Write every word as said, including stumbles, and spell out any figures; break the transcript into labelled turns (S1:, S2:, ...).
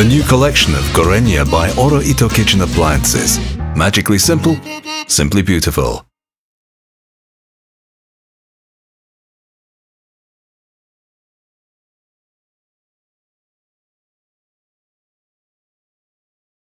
S1: The new collection of Gorenje by Ora Ïto kitchen appliances. Magically simple, simply beautiful.